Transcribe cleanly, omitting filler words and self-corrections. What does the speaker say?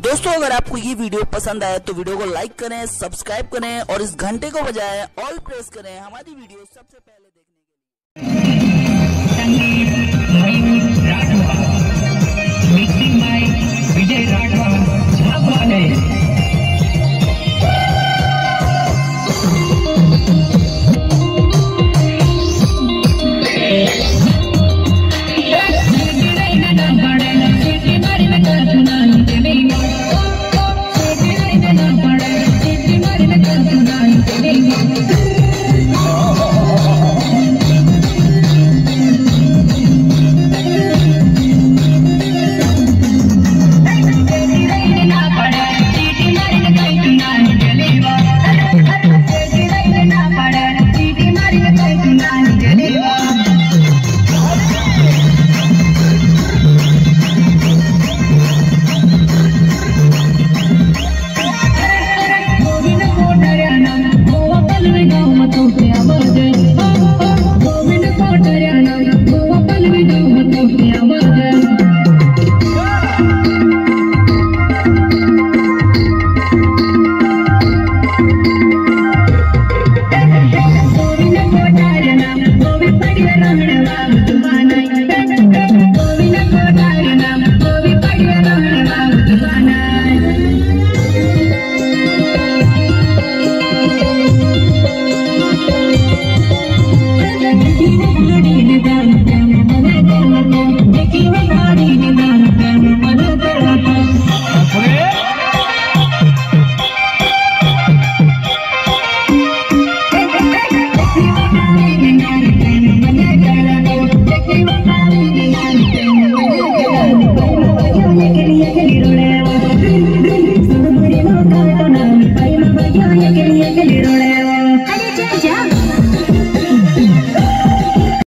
दोस्तों अगर आपको ये वीडियो पसंद आए तो वीडियो को लाइक करें, सब्सक्राइब करें और इस घंटे को बजाएं, ऑल प्रेस करें हमारी वीडियो सबसे पहले देखने